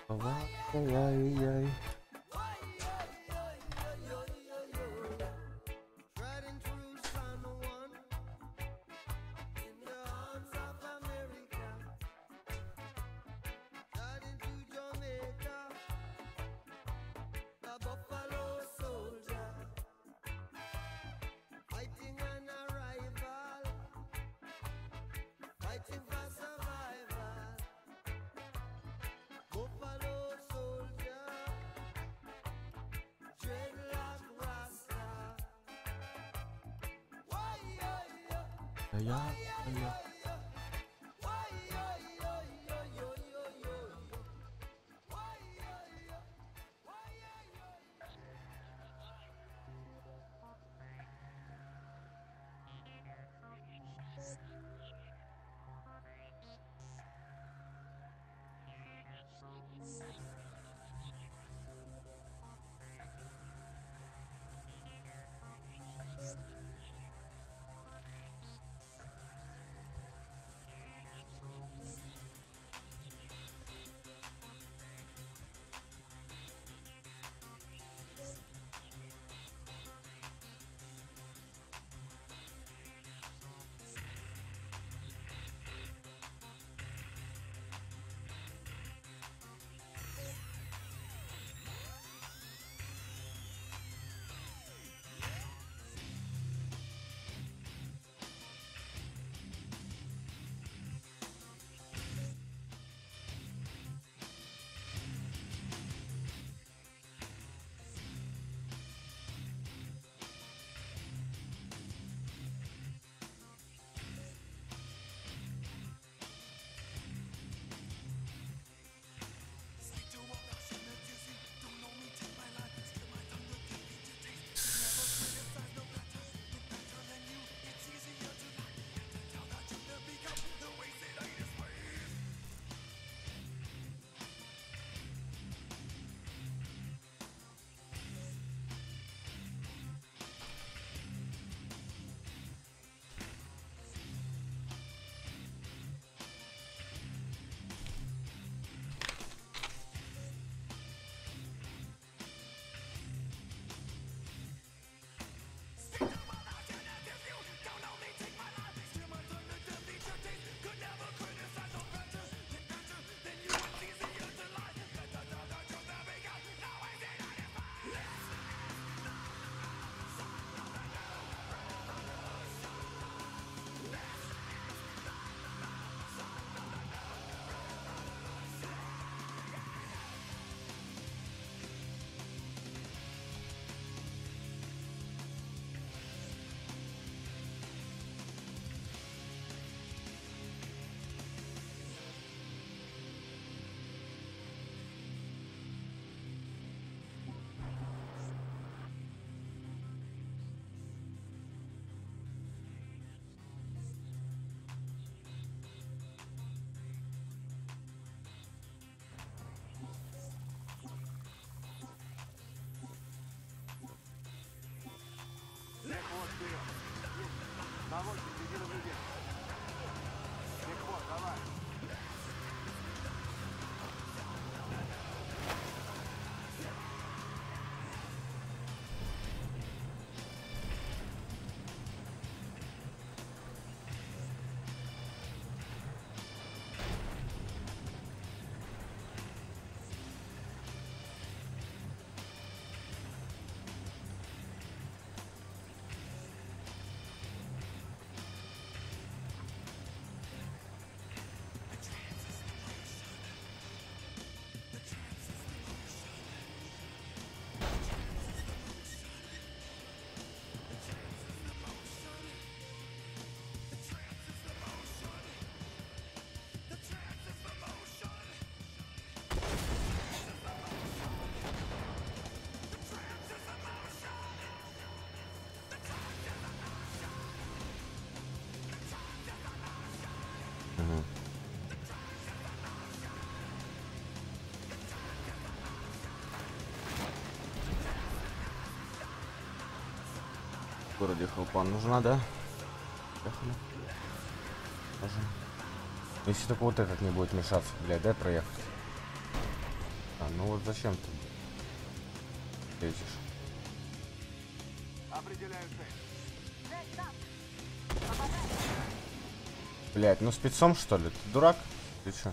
Ай-яй-яй. Ай-яй-яй. Легко вперед. Наводчик, иди наблюдение. Легко, давай. В городе хелпа нужна, да? Поехали. Можем. Если только вот этот не будет мешаться, блядь, дай проехать. Ну вот зачем ты лезешь? Определяю цель. Блять, ну спецом что ли? Ты дурак? Ты чё?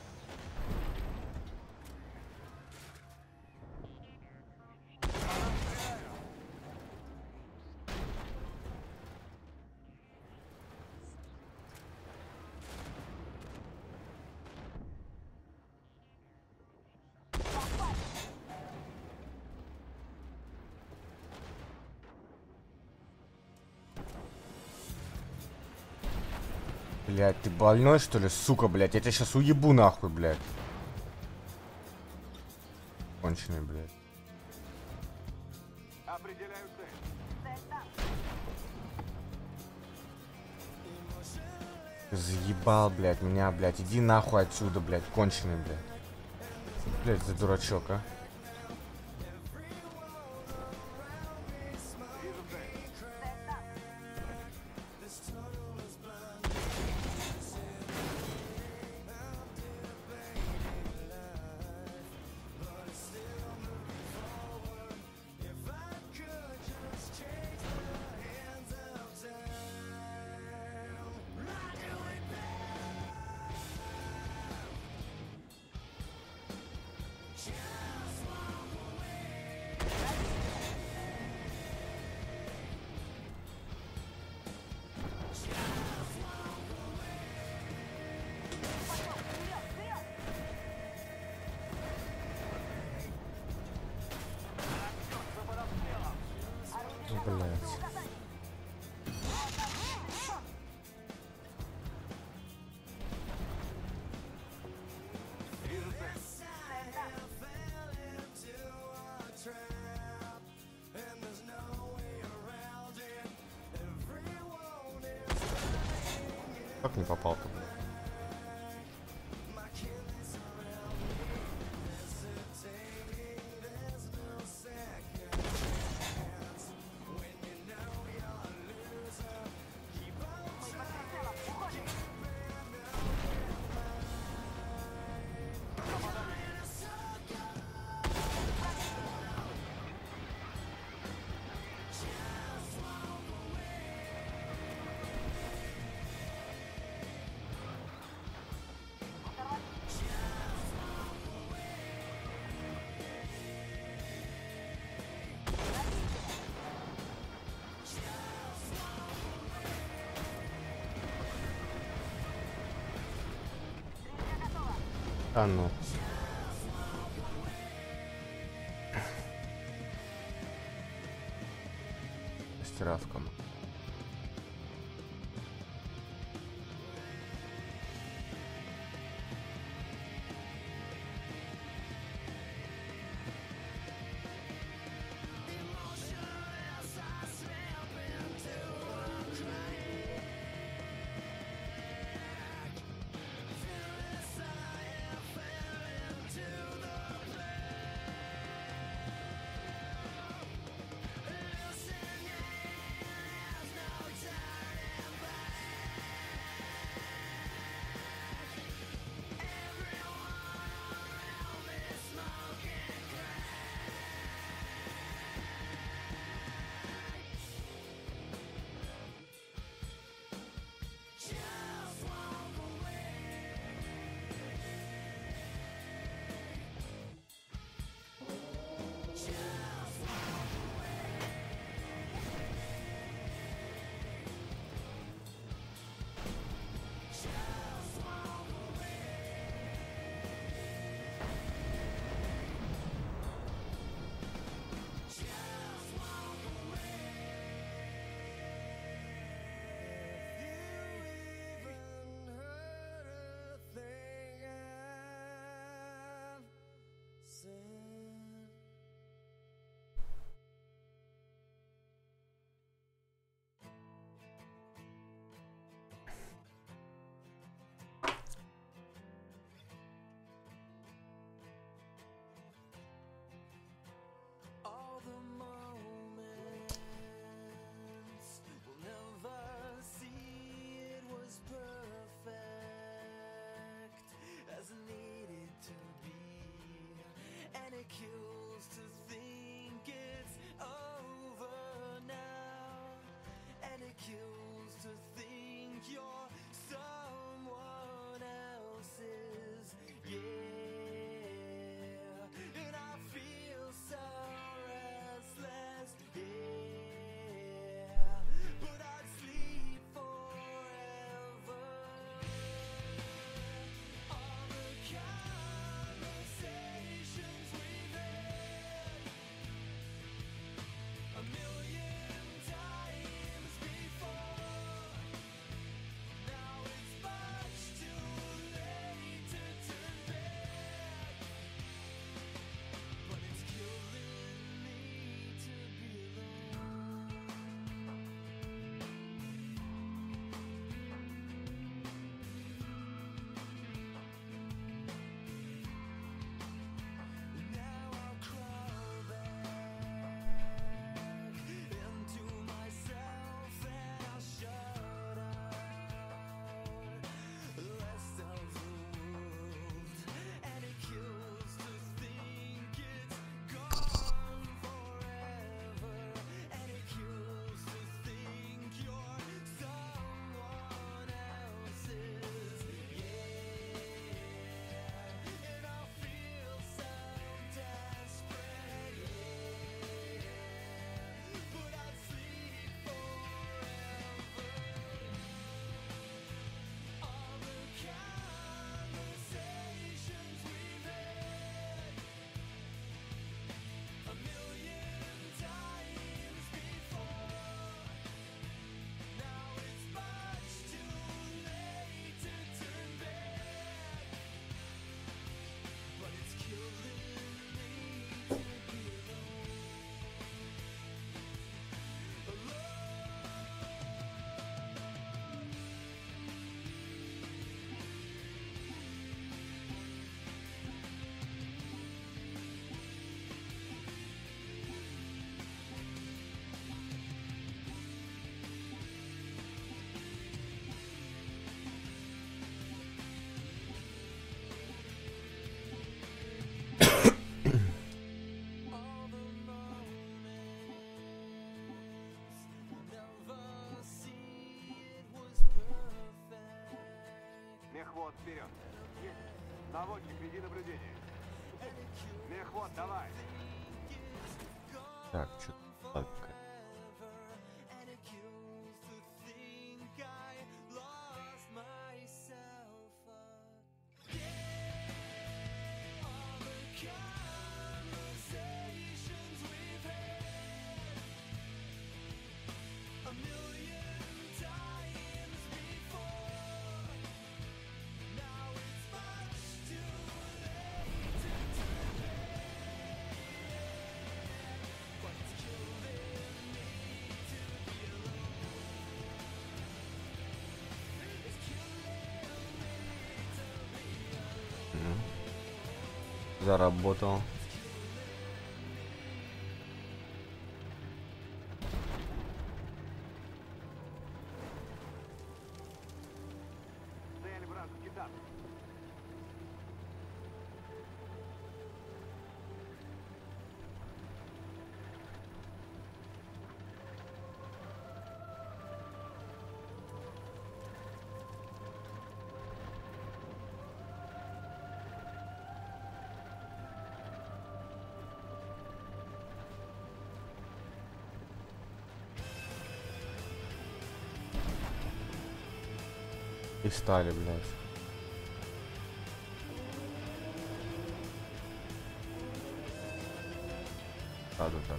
Блять, ты больной что ли, сука, блять? Я тебя сейчас уебу нахуй, блять. Конченый, блять. Определяю цель. Заебал, блять, меня, блять. Иди нахуй отсюда, блять, конченый, блять. Блять, за дурачок, а. Вижу цель. Блять. Вижу цель. Как не попал-то? А ну. Стиравком. вперед. Есть. Наводчик, веди наблюдение. Мехвод, давай. Так, что-то так. Заработал. Цель вражеский танк. И стали, блядь. Сразу так.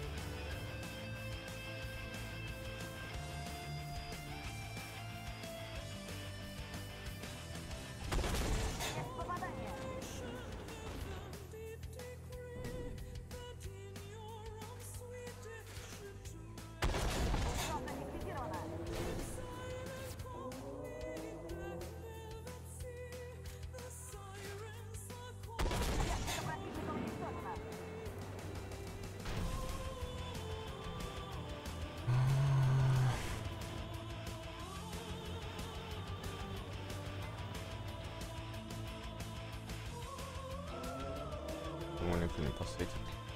Никто не посветит.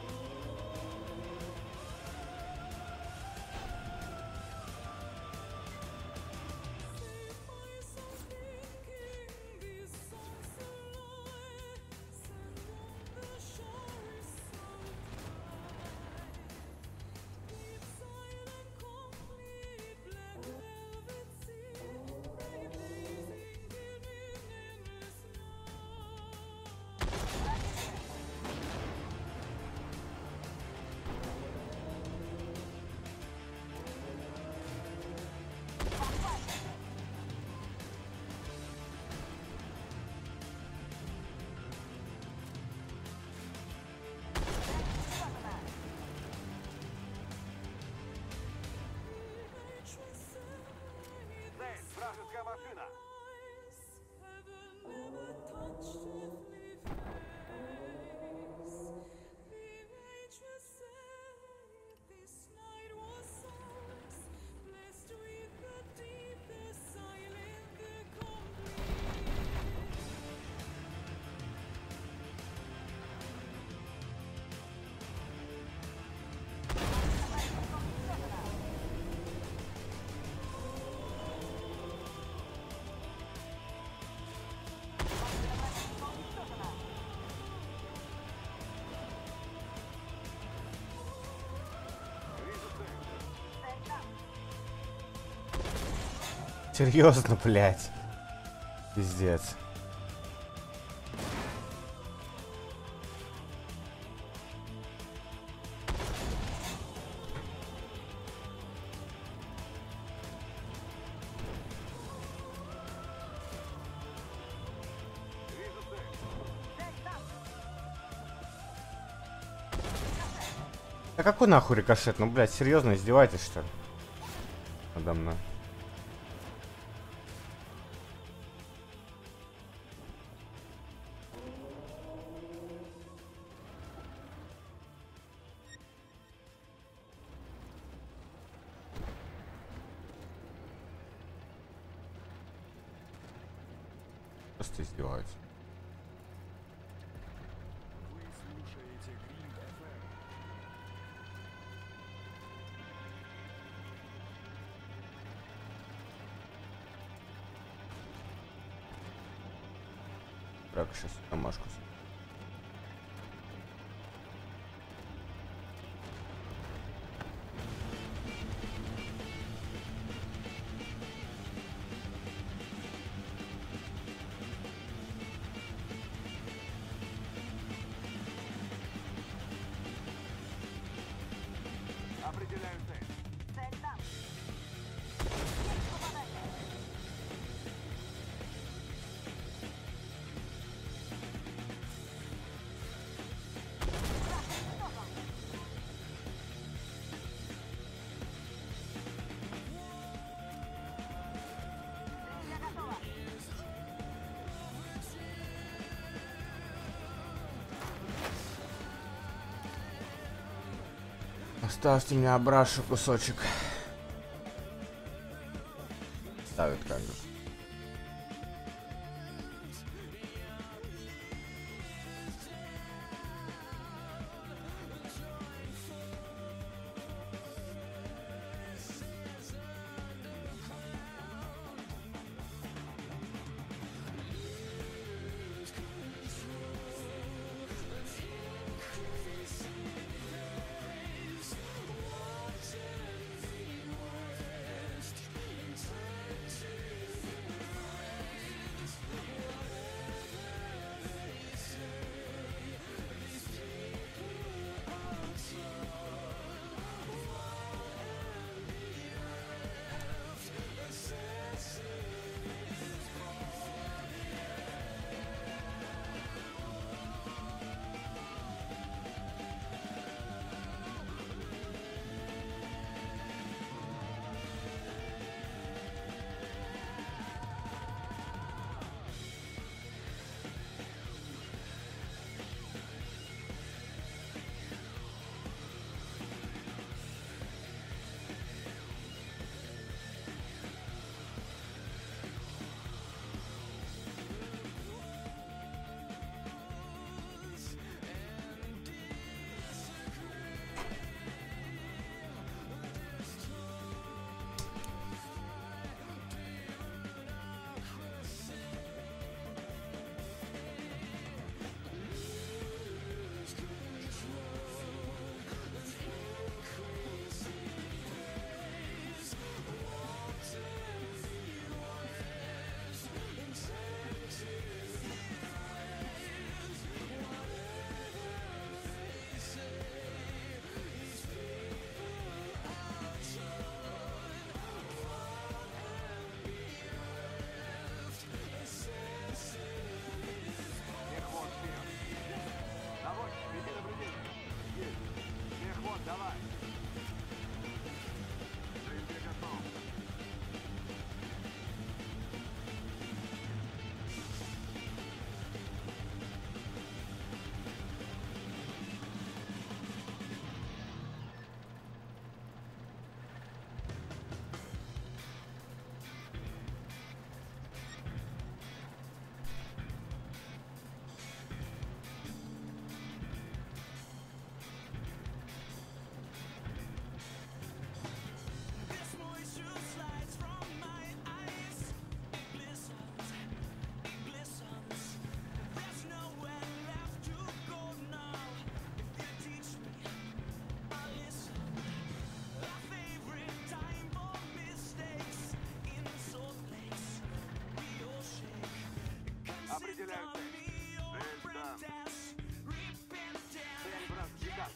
Цель вражеская машина. Серьезно, блядь. Пиздец. Вижу цель. А какой нахуй рикошет? Ну, блядь, серьезно, издеваетесь, что ли? Надо мной. Просто издеваются. Вы слушаете Green FM. Так, сейчас домашку. Определяю цель. Цель там. Есть попадание. Красный готов. Стрелья готова. Оставьте мне Абрашу кусочек. Ставит как бы. Мехвод вперед. Наводчик, веди наблюдение. Есть. Мехвод, давай. Стрельбе готов. Определяю цель. Цель там. Цель вражеский кап.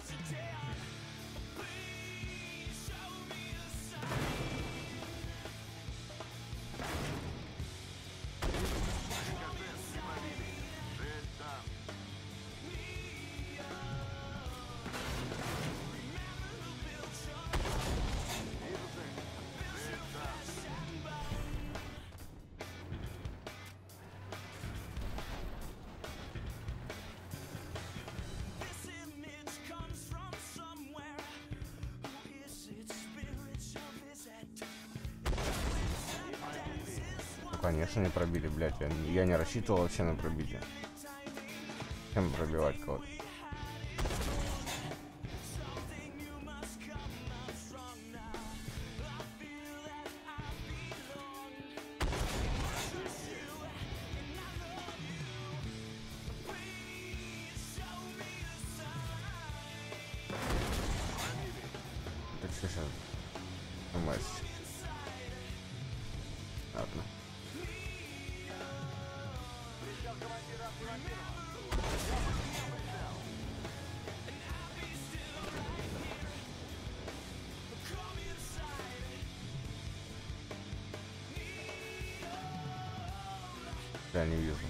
КЗ непробитый. Цель там. Вижу цель. Цель там. Ну, конечно, не пробили, блядь. Я не рассчитывал вообще на пробитие. Чем пробивать кого-то? Сейчас. Ладно. Прицел командира активирован. Я не вижу.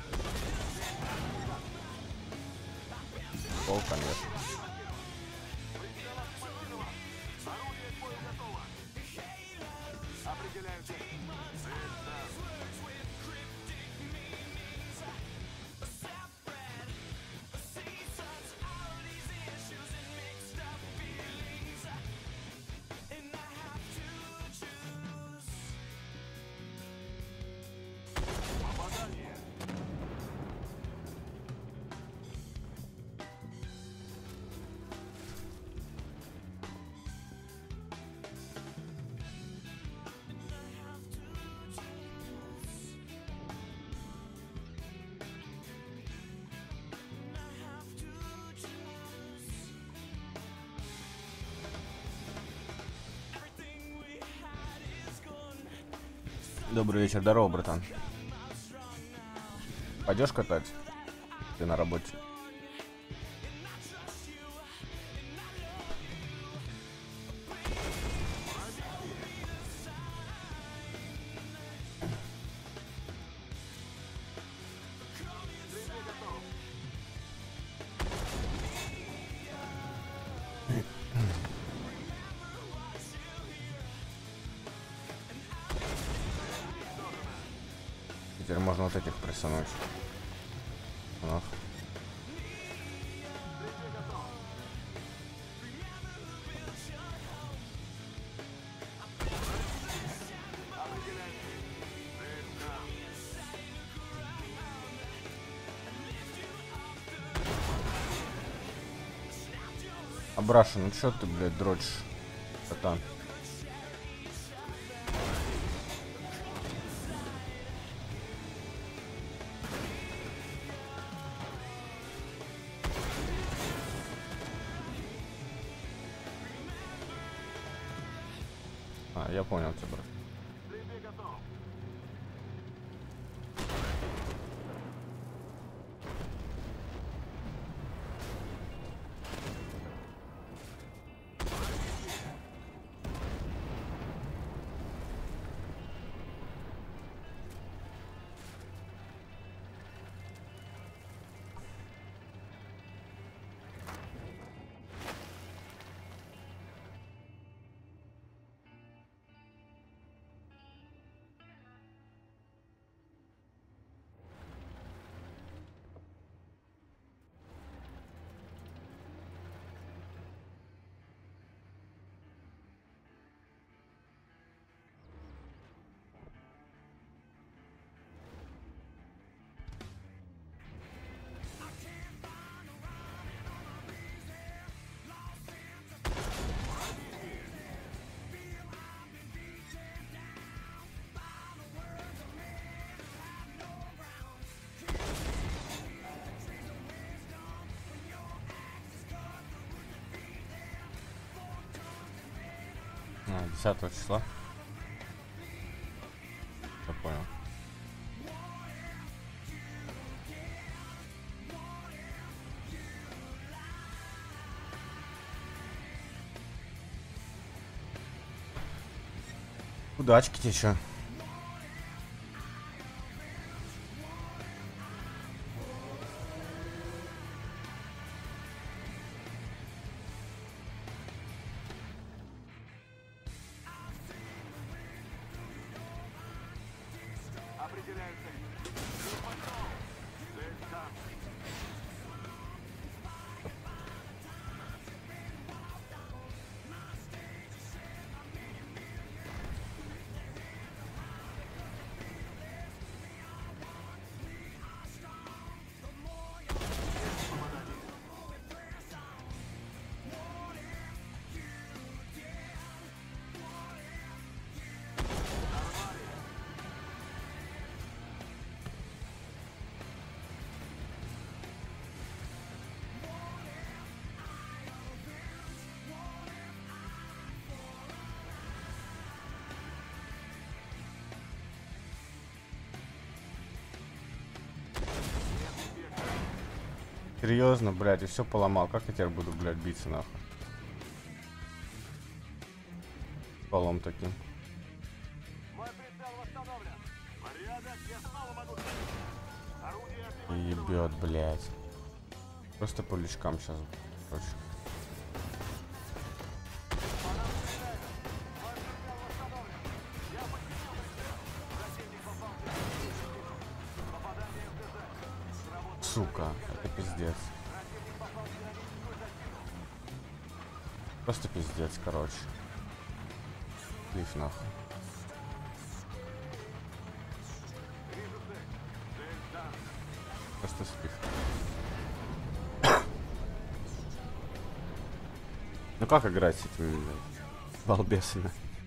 Пол, конечно. Прицел активирован. Орудие к бою готово. Определяю цель. Попадание. Добрый вечер, здорово, братан. Пойдешь катать? Ты на работе. Теперь можно вот этих прессануть. Ах. Абраша, ну чё ты, блядь, дрочишь, братан? А, я понял тебя, брат. А, 10 числа. Я понял. Удачки тебе чё? Определяю цель. Цель там. Серьезно, блядь, и все поломал. Как я теперь буду, блядь, биться нахуй? Полом таким. Мой прицел восстановлен. Порядок, я снова могу стрелять. Орудие активировано. Ебет, блядь. Просто по лючкам сейчас. Короче. По нам стреляют. Мой прицел восстановлен. Я подчинил прицел. Противник попал в пирамидку. Попадание в ТЗ. Сработал. Сука, это пиздец. Противник попал в пирамидку и закинул. Просто пиздец, короче. Лиф нахуй. Вижу цель. Цель там. Просто слив. Ну как играть с этими, блядь, балбесами?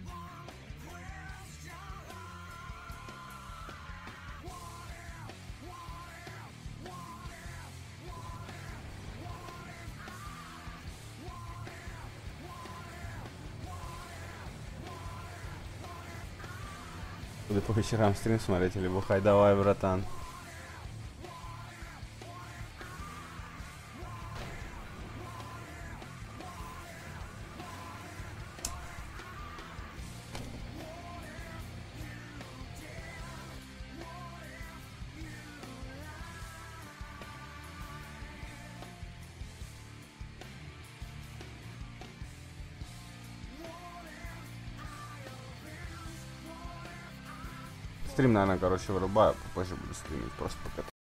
Буду по вечерам стрим смотреть или бухать. Давай, братан. Стрим, наверное, короче, вырубаю. Попозже буду стримить. Просто пока